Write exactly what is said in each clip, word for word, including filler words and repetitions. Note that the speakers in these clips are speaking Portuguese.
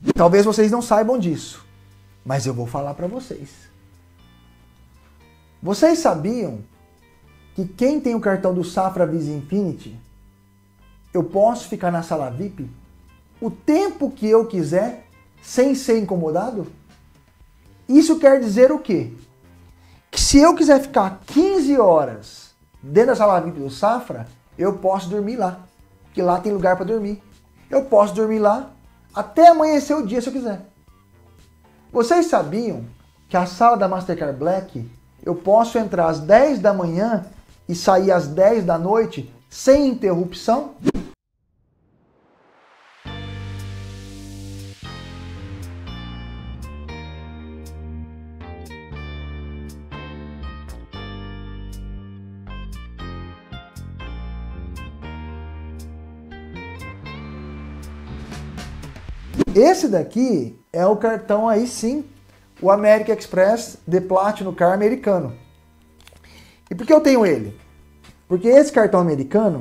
Talvez vocês não saibam disso, mas eu vou falar para vocês. Vocês sabiam que quem tem o cartão do Safra Visa Infinity, eu posso ficar na sala V I P o tempo que eu quiser sem ser incomodado? Isso quer dizer o quê? Que se eu quiser ficar quinze horas dentro da sala V I P do Safra, eu posso dormir lá, porque lá tem lugar para dormir. Eu posso dormir lá até amanhecer o dia se eu quiser. Vocês sabiam que a sala da Mastercard Black, eu posso entrar às dez da manhã e sair às dez da noite sem interrupção? Esse daqui é o cartão aí sim, o American Express The Platinum Card americano. E por que eu tenho ele? Porque esse cartão americano,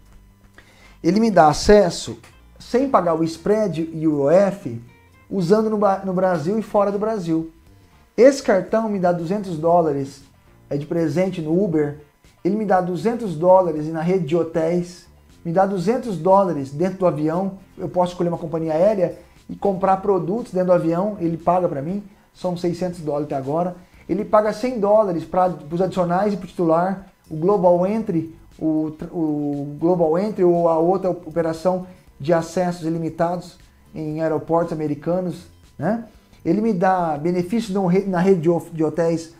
ele me dá acesso sem pagar o spread e o I O F, usando no, no Brasil e fora do Brasil. Esse cartão me dá duzentos dólares é de presente no Uber, ele me dá duzentos dólares na rede de hotéis, me dá duzentos dólares dentro do avião, eu posso escolher uma companhia aérea e comprar produtos dentro do avião, ele paga para mim, são seiscentos dólares até agora. Ele paga cem dólares para os adicionais e para o titular, o Global Entry, o, o Global Entry ou a outra operação de acessos ilimitados em aeroportos americanos, né? Ele me dá benefícios na rede de hotéis,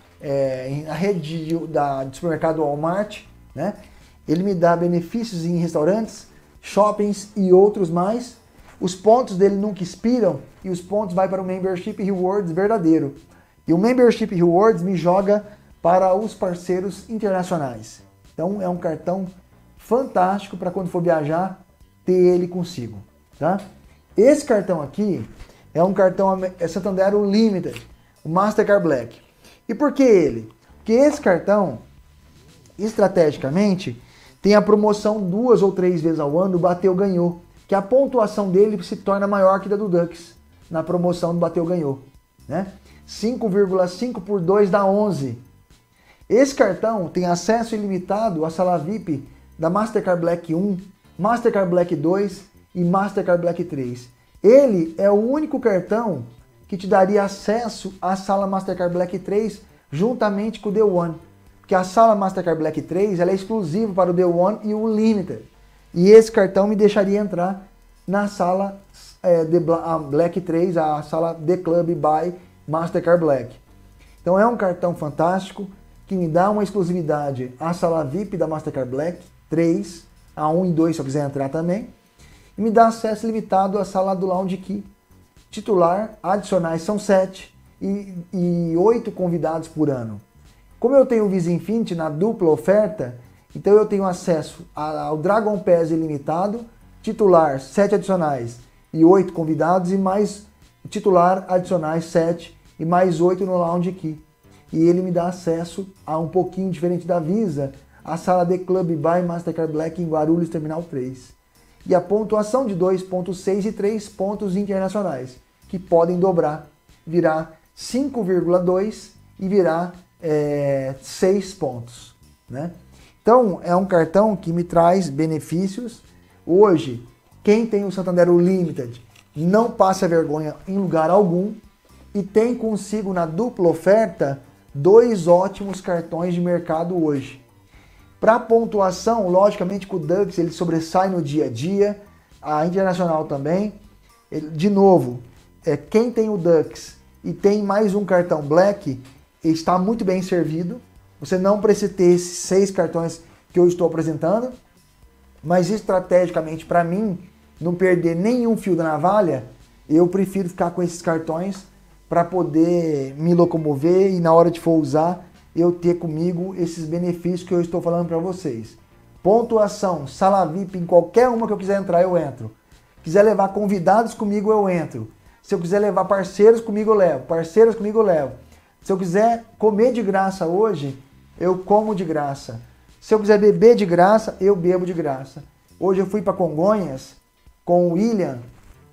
é, na rede de, da, de supermercado Walmart, né? Ele me dá benefícios em restaurantes, shoppings e outros mais. Os pontos dele nunca expiram e os pontos vai para o Membership Rewards verdadeiro. E o Membership Rewards me joga para os parceiros internacionais. Então é um cartão fantástico para quando for viajar, ter ele consigo. Tá? Esse cartão aqui é um cartão é Santander Unlimited, o Mastercard Black. E por que ele? Porque esse cartão, estrategicamente, tem a promoção duas ou três vezes ao ano, bateu, ganhou. Que a pontuação dele se torna maior que a do Dux, na promoção do bateu, ganhou. Né? cinco vírgula cinco por dois dá onze. Esse cartão tem acesso ilimitado à sala V I P da Mastercard Black um, Mastercard Black dois e Mastercard Black três. Ele é o único cartão que te daria acesso à sala Mastercard Black três juntamente com o The One. Porque a sala Mastercard Black três ela é exclusiva para o The One e o Limited. E esse cartão me deixaria entrar na sala é, The Black três, a sala The Club by Mastercard Black. Então é um cartão fantástico que me dá uma exclusividade à sala V I P da Mastercard Black três, a um e dois se eu quiser entrar também. E me dá acesso limitado à sala do Lounge Key. Titular, adicionais são sete e oito convidados por ano. Como eu tenho o Visa Infinity na dupla oferta, então eu tenho acesso ao Dragon Pass ilimitado, titular sete adicionais e oito convidados e mais titular adicionais sete e mais oito no Lounge Key. E ele me dá acesso a um pouquinho diferente da Visa, a sala The Club by Mastercard Black em Guarulhos Terminal três. E a pontuação de dois ponto seis e três pontos internacionais, que podem dobrar, virar cinco vírgula dois e virar é, seis pontos, né? Então, é um cartão que me traz benefícios. Hoje, quem tem o Santander Unlimited não passa vergonha em lugar algum e tem consigo na dupla oferta dois ótimos cartões de mercado hoje. Para pontuação, logicamente que o Dux ele sobressai no dia a dia, a Internacional também. Ele, de novo, é, quem tem o Dux e tem mais um cartão Black está muito bem servido. Você não precisa ter esses seis cartões que eu estou apresentando, mas estrategicamente para mim, não perder nenhum fio da navalha, eu prefiro ficar com esses cartões para poder me locomover e na hora de for usar, eu ter comigo esses benefícios que eu estou falando para vocês. Pontuação, sala V I P, em qualquer uma que eu quiser entrar, eu entro. Quiser levar convidados comigo, eu entro. Se eu quiser levar parceiros comigo, eu levo. Parceiras comigo, eu levo. Se eu quiser comer de graça hoje, eu como de graça. Se eu quiser beber de graça, eu bebo de graça. Hoje eu fui para Congonhas com o William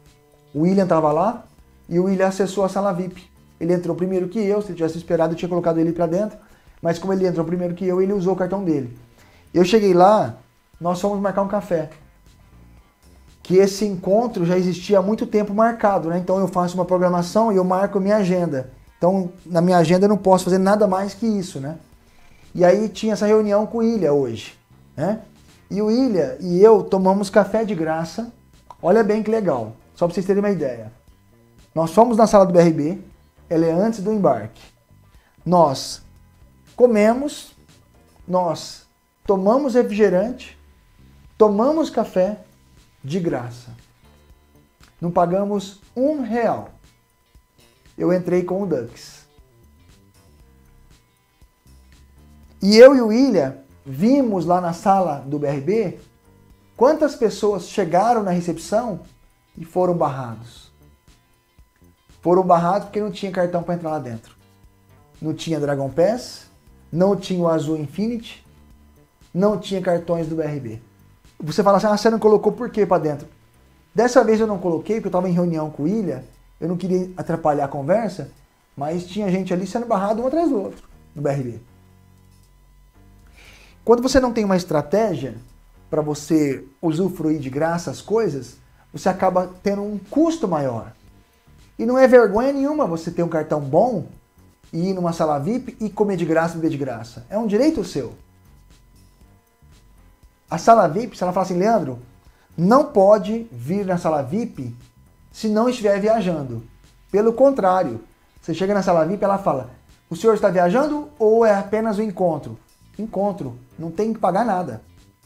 O William estava lá e o William acessou a sala V I P. Ele entrou primeiro que eu, se ele tivesse esperado eu tinha colocado ele para dentro, mas como ele entrou primeiro que eu, ele usou o cartão dele. Eu cheguei lá, nós fomos marcar um café. Que esse encontro já existia há muito tempo marcado, né? Então eu faço uma programação e eu marco minha agenda. Então na minha agenda eu não posso fazer nada mais que isso, né? E aí tinha essa reunião com o Ilha hoje, né? E o Ilha e eu tomamos café de graça. Olha bem que legal, só para vocês terem uma ideia. Nós fomos na sala do B R B, ela é antes do embarque. Nós comemos, nós tomamos refrigerante, tomamos café de graça. Não pagamos um real. Eu entrei com o Dux. E eu e o William vimos lá na sala do B R B quantas pessoas chegaram na recepção e foram barrados. Foram barrados porque não tinha cartão para entrar lá dentro. Não tinha Dragon Pass, não tinha o Azul Infinity, não tinha cartões do B R B. Você fala assim, ah, você não colocou por quê para dentro? Dessa vez eu não coloquei porque eu estava em reunião com o William, eu não queria atrapalhar a conversa, mas tinha gente ali sendo barrado um atrás do outro no B R B. Quando você não tem uma estratégia para você usufruir de graça as coisas, você acaba tendo um custo maior. E não é vergonha nenhuma você ter um cartão bom e ir numa sala V I P e comer de graça e beber de graça. É um direito seu. A sala V I P, se ela fala assim, Leandro, não pode vir na sala V I P se não estiver viajando. Pelo contrário, você chega na sala V I P e ela fala, o senhor está viajando ou é apenas um encontro? Encontro, não tem que pagar nada.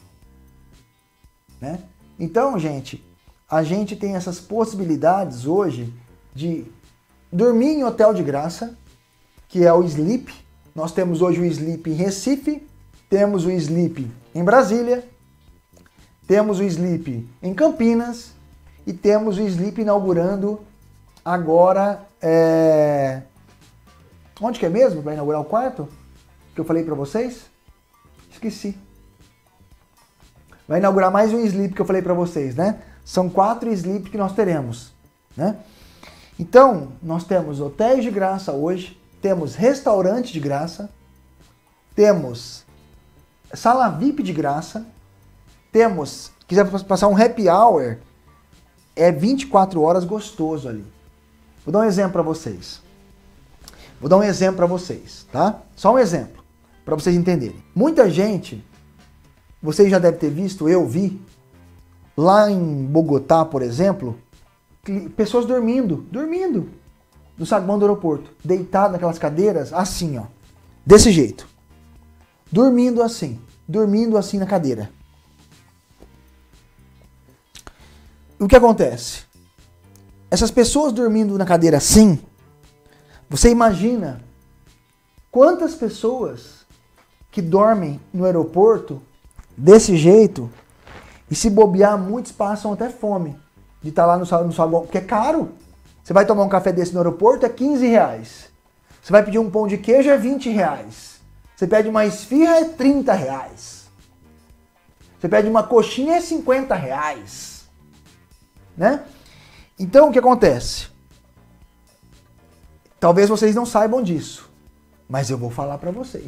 Né? Então, gente, a gente tem essas possibilidades hoje de dormir em hotel de graça, que é o Sleep. Nós temos hoje o Sleep em Recife, temos o Sleep em Brasília, temos o Sleep em Campinas e temos o Sleep inaugurando agora... É... Onde que é mesmo? Vai inaugurar o quarto? Que eu falei para vocês? Esqueci. Vai inaugurar mais um Sleep que eu falei para vocês, né? São quatro Sleep que nós teremos, né? Então, nós temos hotéis de graça hoje, temos restaurante de graça, temos sala V I P de graça, temos, quiser passar um happy hour, é vinte e quatro horas gostoso ali. Vou dar um exemplo para vocês. Vou dar um exemplo para vocês, tá? Só um exemplo, para vocês entenderem. Muita gente, vocês já devem ter visto, eu vi, lá em Bogotá, por exemplo, pessoas dormindo, dormindo, no saguão do aeroporto, deitado naquelas cadeiras, assim, ó, desse jeito. Dormindo assim, dormindo assim na cadeira. O que acontece? Essas pessoas dormindo na cadeira assim, você imagina quantas pessoas que dormem no aeroporto desse jeito e se bobear, muitos passam até fome de estar lá no saguão, porque é caro. Você vai tomar um café desse no aeroporto, é quinze reais. Você vai pedir um pão de queijo, é vinte reais. Você pede uma esfirra, é trinta reais. Você pede uma coxinha, é cinquenta reais. Né? Então, o que acontece? Talvez vocês não saibam disso, mas eu vou falar para vocês.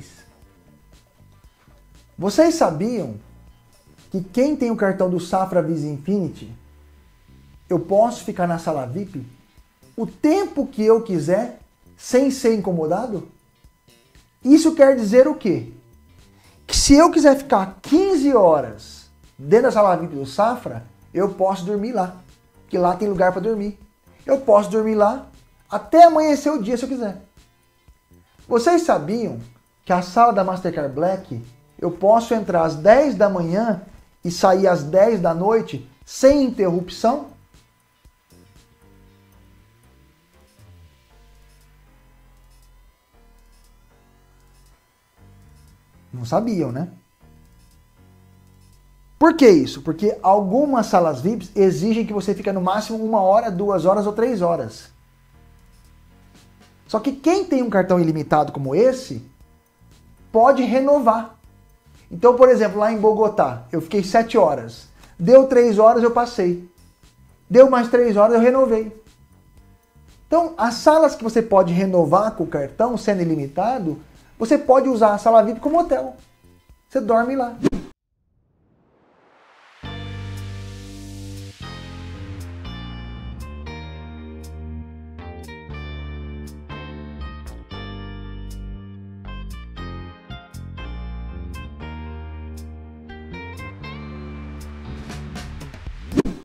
Vocês sabiam que quem tem o cartão do Safra Visa Infinity, eu posso ficar na sala V I P o tempo que eu quiser, sem ser incomodado? Isso quer dizer o quê? Que se eu quiser ficar quinze horas dentro da sala V I P do Safra, eu posso dormir lá, porque lá tem lugar para dormir. Eu posso dormir lá até amanhecer o dia se eu quiser. Vocês sabiam que a sala da Mastercard Black, eu posso entrar às dez da manhã e sair às dez da noite sem interrupção? Não sabiam, né? Por que isso? Porque algumas salas V I Ps exigem que você fique no máximo uma hora, duas horas ou três horas. Só que quem tem um cartão ilimitado como esse, pode renovar. Então, por exemplo, lá em Bogotá, eu fiquei sete horas. Deu três horas, eu passei. Deu mais três horas, eu renovei. Então, as salas que você pode renovar com o cartão, sendo ilimitado, você pode usar a sala V I P como hotel. Você dorme lá.